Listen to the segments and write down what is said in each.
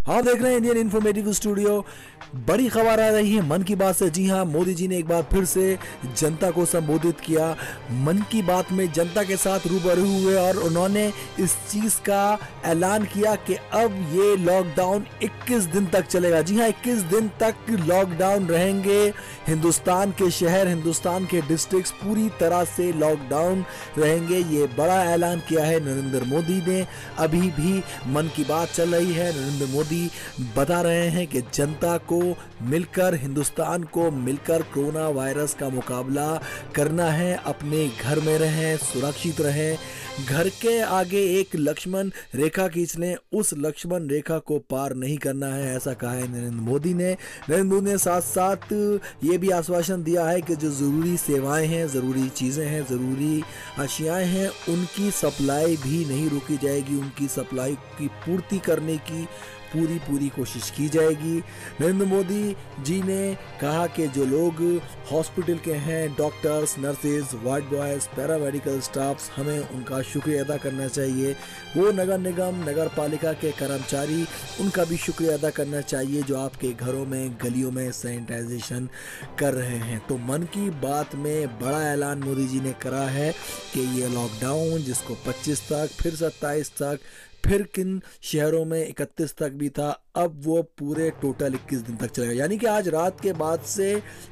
आप देख रहे हैं इंडियन इन्फॉर्मेटिव स्टूडियो। बड़ी खबर आ रही है मन की बात से। जी हां, मोदी जी ने एक बार फिर से जनता को संबोधित किया। मन की बात में जनता के साथ रूबरू हुए और उन्होंने इस चीज का ऐलान किया कि अब ये लॉकडाउन 21 दिन तक चलेगा। जी हां, 21 दिन तक लॉकडाउन रहेंगे। हिंदुस्तान के शहर, हिंदुस्तान के डिस्ट्रिक्ट्स पूरी तरह से लॉकडाउन रहेंगे। ये बड़ा ऐलान किया है नरेंद्र मोदी ने। अभी भी मन की बात चल रही है। नरेंद्र मोदी बता रहे हैं कि जनता को मिलकर, हिंदुस्तान को मिलकर कोरोना वायरस का मुकाबला करना है। अपने घर में रहें, सुरक्षित रहें। घर के आगे एक लक्ष्मण रेखा खींच लें, उस लक्ष्मण रेखा को पार नहीं करना है, ऐसा कहा है नरेंद्र मोदी ने। नरेंद्र मोदी ने साथ साथ ये भी आश्वासन दिया है कि जो ज़रूरी सेवाएं हैं, ज़रूरी चीज़ें हैं, ज़रूरी अशियाएं हैं, उनकी सप्लाई भी नहीं रोकी जाएगी। उनकी सप्लाई की पूर्ति करने की पूरी कोशिश की जाएगी। नरेंद्र मोदी जी ने कहा कि जो लोग हॉस्पिटल के हैं, doctors, nurses, ward boys, paramedical staffs, हमें उनका शुक्रिया अदा करना चाहिए। वो नगर निगम, नगर पालिका के कर्मचारी, उनका भी शुक्रिया अदा करना चाहिए जो आपके घरों में, गलियों में सैनिटाइजेशन कर रहे हैं। तो मन की बात में बड़ा ऐलान मोदी जी ने करा है कि ये लॉकडाउन, जिसको 25 तक, फिर 27 तक, फिर किन शहरों में 31 तक भी था, अब वो पूरे टोटल 21 दिन तक चलेगा। यानी कि आज रात के बाद से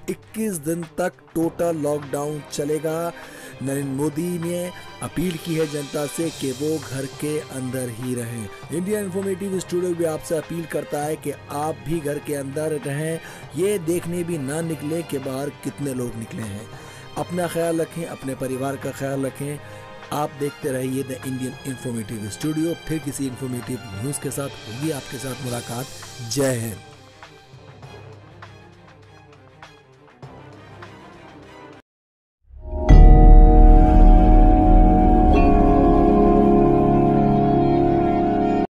21 दिन तक टोटल लॉकडाउन चलेगा। नरेंद्र मोदी ने अपील की है जनता से कि वो घर के अंदर ही रहें। इंडिया इन्फॉर्मेटिव स्टूडियो भी आपसे अपील करता है कि आप भी घर के अंदर रहें। ये देखने भी ना निकले कि बाहर कितने लोग निकले हैं। अपना ख्याल रखें, अपने परिवार का ख्याल रखें। आप देखते रहिए द इंडियन इन्फॉर्मेटिव स्टूडियो। फिर किसी इन्फॉर्मेटिव न्यूज़ के साथ होगी आपके साथ मुलाकात। जय हिंद।